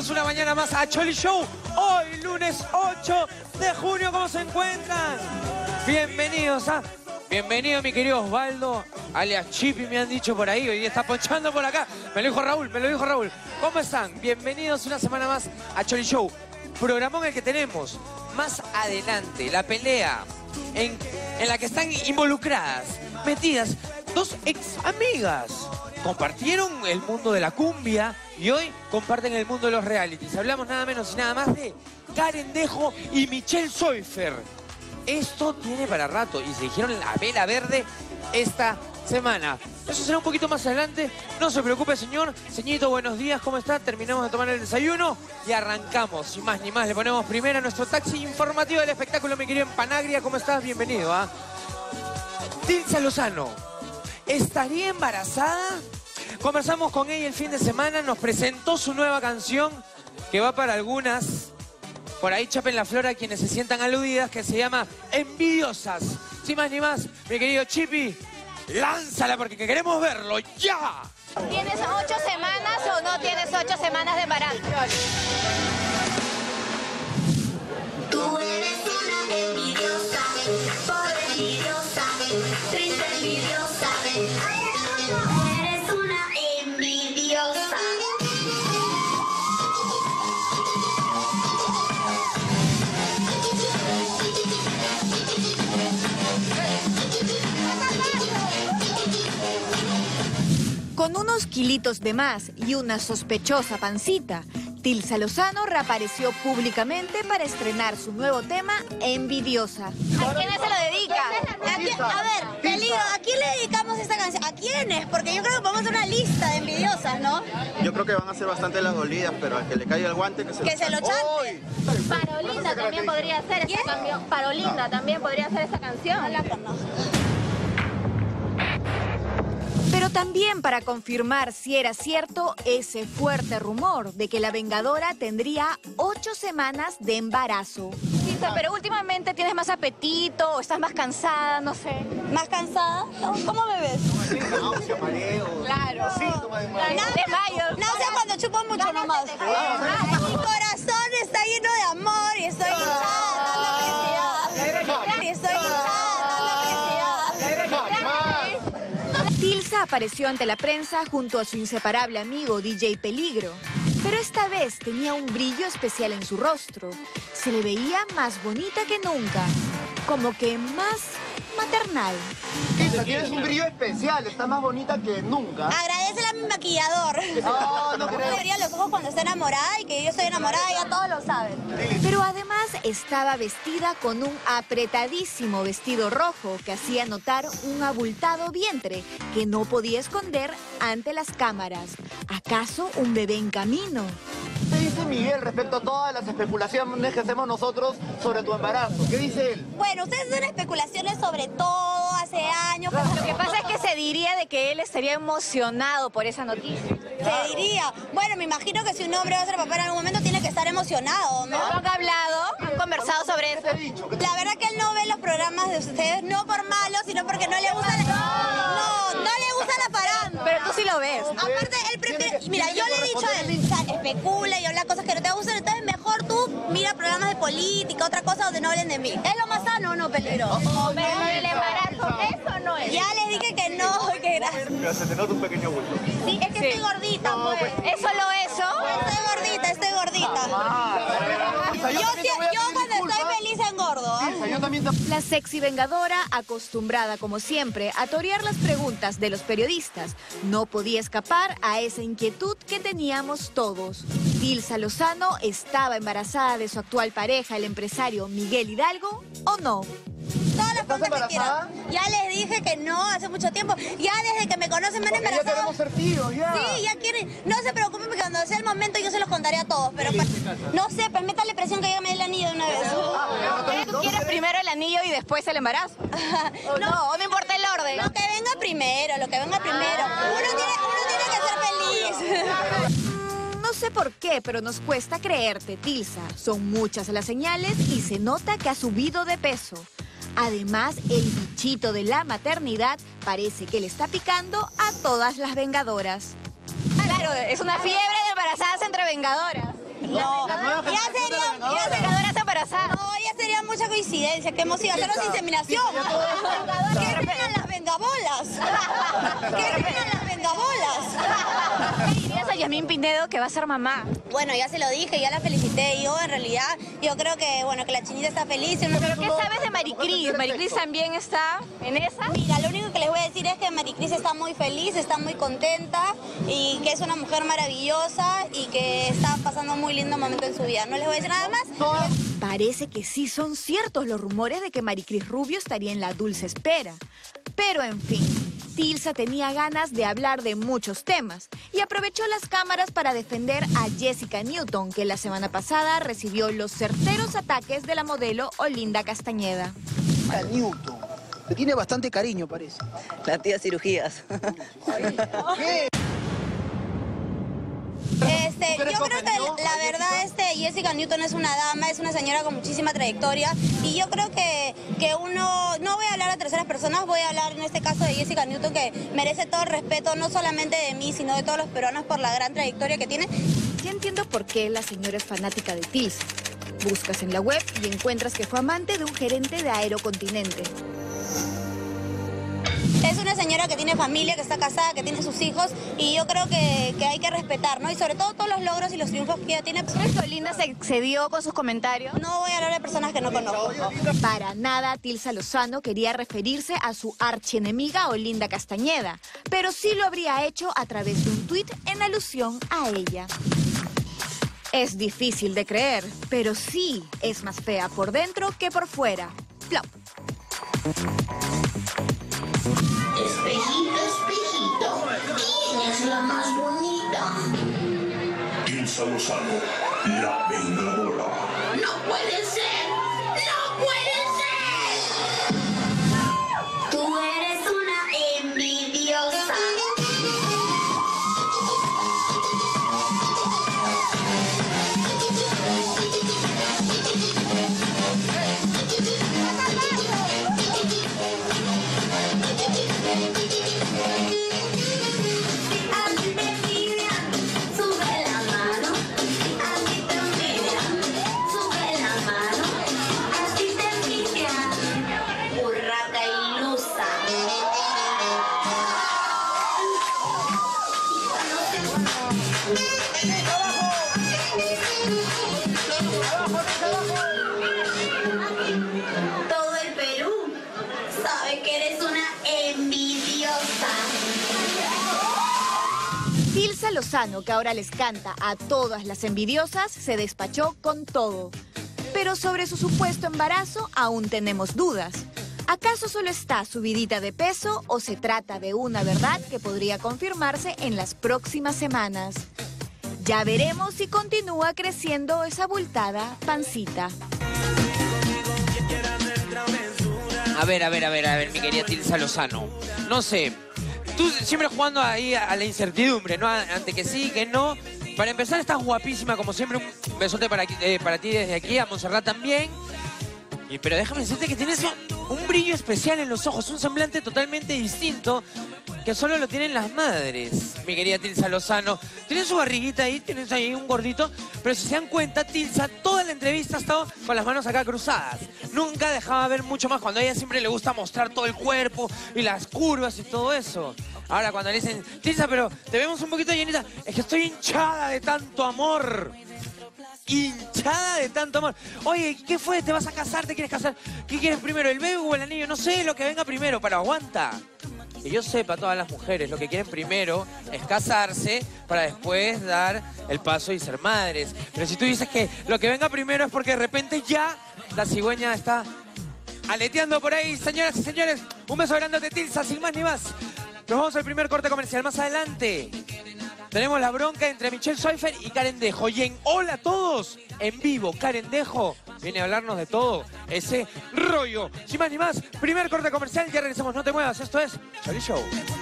Bienvenidos una mañana más a Choli Show. Hoy, lunes 8 de junio, ¿cómo se encuentran? Bienvenidos a... Bienvenido, mi querido Osvaldo, alias Chipi, me han dicho por ahí. Hoy día está ponchando por acá. Me lo dijo Raúl, me lo dijo Raúl. ¿Cómo están? Bienvenidos una semana más a Choli Show. Programón en el que tenemos más adelante la pelea en la que están involucradas, metidas, dos ex amigas. Compartieron el mundo de la cumbia y hoy comparten el mundo de los realities. Hablamos nada menos y nada más de Karen Dejo y Michelle Soifer. Esto tiene para rato y se dijeron la vela verde esta semana. Eso será un poquito más adelante. No se preocupe, señor. Señorito, buenos días, ¿cómo está? Terminamos de tomar el desayuno y arrancamos. Sin más ni más, le ponemos primero a nuestro taxi informativo del espectáculo, mi querido Empanagria. ¿Cómo estás? Bienvenido, ¿ah? Tilsa Lozano, ¿estaría embarazada? Conversamos con ella el fin de semana, nos presentó su nueva canción, que va para algunas, por ahí chapen la flor a quienes se sientan aludidas, que se llama Envidiosas. Sin más ni más, mi querido Chipi, lánzala porque queremos verlo ya. ¿Tienes 8 semanas o no tienes 8 semanas de embarazo? Tú eres una envidiosa, pobre envidiosa, triste envidiosa. Eres una envidiosa. Con unos kilitos de más y una sospechosa pancita, Tilsa Lozano reapareció públicamente para estrenar su nuevo tema, Envidiosa. ¿A quiénes se lo dedica? A ver, Peligro, ¿a quién le dedicamos esta canción? ¿A quiénes? Porque yo creo que podemos hacer una lista de envidiosas, ¿no? Yo creo que van a ser bastante las dolidas, pero al que le caiga el guante, que se lo chante. Parolinda también podría ser esta canción. Parolinda también podría ser esta canción. Pero también para confirmar si era cierto ese fuerte rumor de que la Vengadora tendría 8 semanas de embarazo. Tilsa, pero últimamente tienes más apetito o estás más cansada, no sé. ¿Más cansada? ¿Cómo me ves? náusea, mareo, Claro. síntomas de mareo. Desmayos. Náusea cuando chupo mucho nomás. Mi corazón está lleno de amor y estoy hinchada, dando felicidad. Y estoy hinchada, dando felicidad. Tilsa apareció ante la prensa junto a su inseparable amigo DJ Peligro. Pero esta vez tenía un brillo especial en su rostro. Se le veía más bonita que nunca, como que más maternal. Tilsa, tienes un brillo especial, está más bonita que nunca. Agradecele a mi maquillador. No creo. Me abría los ojos cuando está enamorada y que yo estoy enamorada, ya todos lo saben. Pero además estaba vestida con un apretadísimo vestido rojo que hacía notar un abultado vientre que no podía esconder ante las cámaras. ¿Acaso un bebé en camino? ¿Qué dice Miguel respecto a todas las especulaciones que hacemos nosotros sobre tu embarazo? ¿Qué dice él? Bueno, ustedes hacen especulaciones sobre todo hace años. pero Lo que pasa es que se diría de que él estaría emocionado por esa noticia. Se diría. Bueno, me imagino que si un hombre va a ser papá en algún momento tiene que estar emocionado, ¿no? ¿Lo han hablado? ¿Han conversado sobre eso? ¿Qué te he dicho? La verdad que él no ve los programas de ustedes, no por malo, sino porque no le gusta no le gusta la farándula. Pero tú sí lo ves. Aparte, él prefiere... Mira, yo le he dicho a él, o sea, especula y habla cosas que no te gustan, entonces mejor tú mira programas de política, otra cosa donde no hablen de mí. ¿Es lo más sano o no, Peligro? Pero el embarazo, eso no es. Ya les dije que no, que gracias. Pero se te nota un pequeño bulto. Sí, es que estoy gordita, pues. ¿Eso lo eso? Estoy gordita. Yo cuando estoy feliz engordo. Tilsa, yo también La sexy vengadora, acostumbrada como siempre a torear las preguntas de los periodistas, no podía escapar a esa inquietud que teníamos todos. ¿Tilsa Lozano estaba embarazada de su actual pareja, el empresario Miguel Hidalgo, o no? Todas las ¿Estás preguntas que embarazada? quieran. Ya les dije que no, hace mucho tiempo. Ya desde que me conocen me han Porque ya embarazado. queremos ser tíos, ya. Sí, ya quieren. No se preocupen porque cuando sea el momento yo se los contaré a todos. Pero no sé, pues métale presión que ya me dé el anillo de una vez. ¿Tú quieres primero el anillo y después el embarazo? ¿O no importa el orden? Lo que venga primero. Uno tiene que ser feliz. No sé por qué, pero nos cuesta creerte, Tilsa. Son muchas las señales y se nota que ha subido de peso. Además, el bichito de la maternidad parece que le está picando a todas las vengadoras. Claro, es una fiebre de embarazadas entre vengadoras. No, ya sería... Vengadora está embarazada. No, ya sería mucha coincidencia que hemos ido a hacernos inseminación. ¿Qué opinan las vengabolas? ¿Qué opinan las vengabolas? ¿Qué dirías a Yasmín Pinedo que va a ser mamá? Bueno, ya se lo dije, ya la felicité. Yo, en realidad, yo creo que, bueno, que la chinita está feliz. ¿Pero qué sabes de Maricris? ¿Maricris también está en esa? Mira, lo único que les voy a decir es que Maricris está muy feliz, está muy contenta y que es una mujer maravillosa y que está pasando un muy lindo momento en su vida. No les voy a decir nada más. Parece que sí son ciertos los rumores de que Maricris Rubio estaría en la dulce espera. Pero en fin, Tilsa tenía ganas de hablar de muchos temas y aprovechó las cámaras para defender a Jessica Newton, que la semana pasada recibió los certeros ataques de la modelo Olinda Castañeda. A Newton. Le tiene bastante cariño, parece. La tía cirugías. ¿Qué? Yo creo que la verdad Jessica Newton es una dama, es una señora con muchísima trayectoria y yo creo que uno, no voy a hablar a terceras personas, voy a hablar en este caso de Jessica Newton, que merece todo el respeto, no solamente de mí, sino de todos los peruanos por la gran trayectoria que tiene. Ya entiendo por qué la señora es fanática de Tilsa. Buscas en la web y encuentras que fue amante de un gerente de Aerocontinente. Es una señora que tiene familia, que está casada, que tiene sus hijos y yo creo que hay que respetar, ¿no? Y sobre todo todos los logros y los triunfos que ella tiene. ¿Crees que Olinda se excedió con sus comentarios? No voy a hablar de personas que no conozco. Para nada Tilsa Lozano quería referirse a su archienemiga Olinda Castañeda, pero sí lo habría hecho a través de un tuit en alusión a ella. Es difícil de creer, pero sí es más fea por dentro que por fuera. Plop. Espejito, espejito, ¿quién es la más bonita? Tilsa Lozano, la vengadora. ¡No puede ser! ¡No puede ser! Tú eres una envidiosa. Todo el Perú sabe que eres una envidiosa. Tilsa Lozano, que ahora les canta a todas las envidiosas, se despachó con todo. Pero sobre su supuesto embarazo aún tenemos dudas. ¿Acaso solo está subidita de peso o se trata de una verdad que podría confirmarse en las próximas semanas? Ya veremos si continúa creciendo esa abultada pancita. A ver, mi querida Tilsa Lozano. No sé, tú siempre jugando ahí a la incertidumbre, ¿no? Ante que sí, que no. Para empezar, estás guapísima, como siempre. Un besote para ti desde aquí, a Montserrat también. Pero déjame decirte que tienes un brillo especial en los ojos, un semblante totalmente distinto que solo lo tienen las madres, mi querida Tilsa Lozano. Tienes su barriguita ahí, tienes ahí un gordito, pero si se dan cuenta, Tilsa, toda la entrevista ha estado con las manos acá cruzadas. Nunca dejaba ver mucho más, cuando a ella siempre le gusta mostrar todo el cuerpo y las curvas y todo eso. Ahora cuando le dicen, Tilsa, pero te vemos un poquito llenita, es que estoy hinchada de tanto amor. Hinchada de tanto amor. Oye, ¿qué fue? ¿Te vas a casar? ¿Te quieres casar? ¿Qué quieres primero, el bebé o el anillo? No sé, lo que venga primero, pero aguanta. Que yo sepa, todas las mujeres lo que quieren primero es casarse para después dar el paso y ser madres. Pero si tú dices que lo que venga primero es porque de repente ya la cigüeña está aleteando por ahí. Señoras y señores, un beso grande de Tilsa, sin más ni más. Nos vamos al primer corte comercial. Más adelante tenemos la bronca entre Michelle Pfeiffer y Karen Dejo. Y en Hola a Todos, en vivo, Karen Dejo viene a hablarnos de todo ese rollo. Sin más ni más, primer corte comercial, ya regresamos. No te muevas, esto es Choli Show.